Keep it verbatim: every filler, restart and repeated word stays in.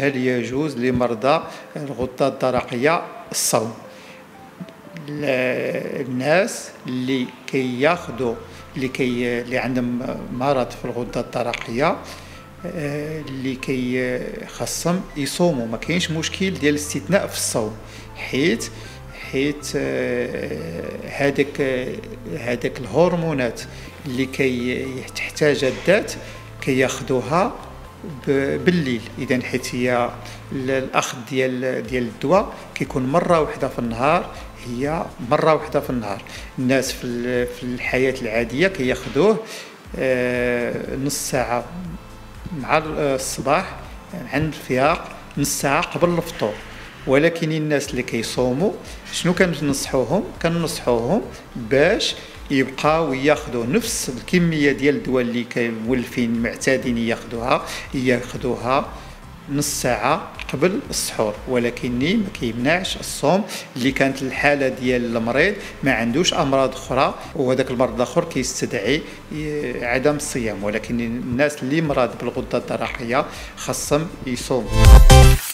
هل يجوز لمرضى الغدة الدرقية الصوم؟ الناس اللي كياخذوا اللي كي اللي عندهم مرض في الغدة الدرقية اللي كي خاصهم يصوموا، ما كاينش مشكل ديال الاستثناء في الصوم، حيت حيت هذاك هذاك الهرمونات اللي كي تحتاجها الذات كياخذوها بالليل. اذا حيت هي الاخذ ديال ديال الدواء كيكون مره واحده في النهار، هي مره واحده في النهار. الناس في في الحياه العاديه كياخذوه نص ساعه مع الصباح عند الفياق، نص ساعه قبل الفطور. ولكن الناس اللي كيصوموا شنو كننصحوهم؟ كننصحوهم باش يبقاو ياخذوا نفس الكميه ديال الدواء اللي كمولفين معتادين ياخذوها، ياخذوها نص ساعه قبل السحور. ولكن ما كيمنعش الصوم اللي كانت الحاله ديال المريض ما عندوش امراض اخرى وهذاك المرض الاخر كيستدعي عدم الصيام. ولكن الناس اللي مرض بالغده الدرقيه خاصهم يصوموا.